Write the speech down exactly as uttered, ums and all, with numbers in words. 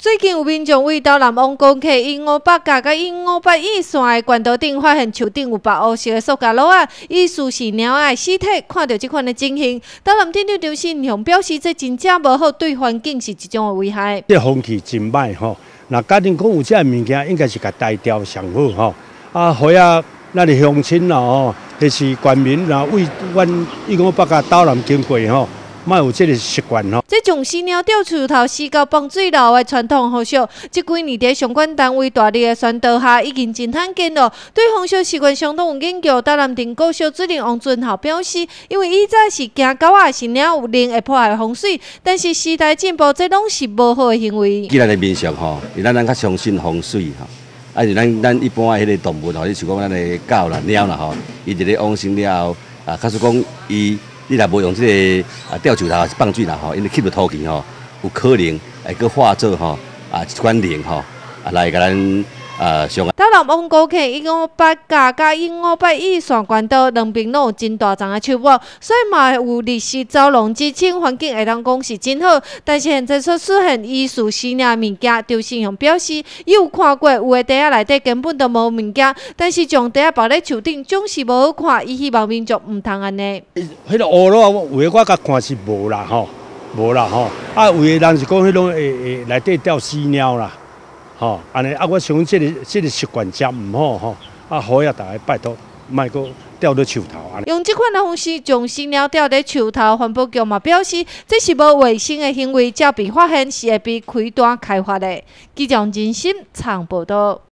最近有民众为台南王公溪因五百甲甲因五百一线的管道顶发现树顶有白乌色的塑胶螺啊，疑似是猫仔尸体。看到这款的情形，台南县长张信雄表示，这真正无好，对环境是一种的危害。 这空气真歹吼，那假定讲有这物件，应该是甲摘掉上好吼。啊，伙啊，咱的乡亲啦吼，或是官民啦，为阮因五百甲台南经过吼。 莫有这个习惯吼。 这种犀鸟吊树头死到放水流的传统风俗，这几年在相关单位大力的宣导下，已经真罕见了。对风俗习惯相当有研究，台南镇高小主任王俊豪表示，因为以前是惊狗仔是鸟有灵会破坏风水，但是时代进步，这拢是无好的行为。 既然的民俗吼，是咱咱较相信风水吼，啊是咱咱一般的迄个动物吼，你像讲咱的狗啦、鸟啦吼，伊伫咧往生了后，啊，假使讲伊。 你若无用这个啊吊树头还是放水啦吼，因为吸入土去吼，有可能会搁化作吼啊一款灵吼啊来甲咱啊上。 台南王高溪因五百甲甲因五百一线管道两边拢有真大丛的树木，所以嘛有历史走廊之称，环境会当讲是真好。但是现在所出现疑似死鸟物件，张信雄表示，伊有看过有的地仔内底根本都无物件，但是将地仔放咧树顶总是无好看，伊希望民众毋通安尼。 迄个乌咯，有的我甲看是无啦吼，无啦吼。啊，有的人是讲迄种诶诶内底钓死鸟啦。 吼，安尼啊，我想这个这个习惯真唔好吼，啊，好呀，大家拜托，莫搁吊在树头安尼。 用这款的方式将死鸟吊在树头，环保局嘛表示，这是无卫生的行为，只要被发现是会被开单开罚的。记者真心长报道。